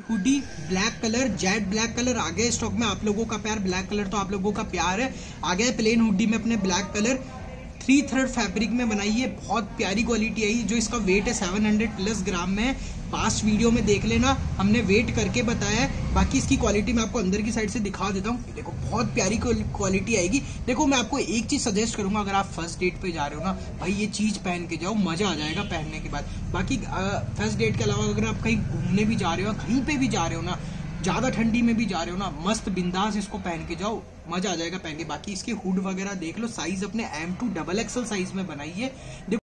Hoodie black colour, jet black colour आ गया stock में। आप लोगों का प्यार, ब्लैक कलर तो आप लोगों का प्यार है। आ गया प्लेन हुडी में अपने ब्लैक कलर, 3/3 फैब्रिक में बनाई है, बहुत प्यारी क्वालिटी आई। जो इसका वेट है 700+ ग्राम में है। पास्ट वीडियो में देख लेना, हमने वेट करके बताया है। बाकी इसकी क्वालिटी मैं आपको अंदर की साइड से दिखा देता हूँ। देखो बहुत प्यारी क्वालिटी आएगी। देखो मैं आपको एक चीज सजेस्ट करूंगा, अगर आप फर्स्ट डेट पे जा रहे हो ना भाई, ये चीज पहन के जाओ, मजा आ जाएगा पहनने के बाद। बाकी फर्स्ट डेट के अलावा अगर आप कहीं घूमने भी जा रहे हो, कहीं पे भी जा रहे हो ना, ज्यादा ठंडी में भी जा रहे हो ना, मस्त बिंदास इसको पहन के जाओ, मजा आ जाएगा पहन के। बाकी इसके हुड वगैरह देख लो, साइज अपने M2 XXL साइज में बनाई है।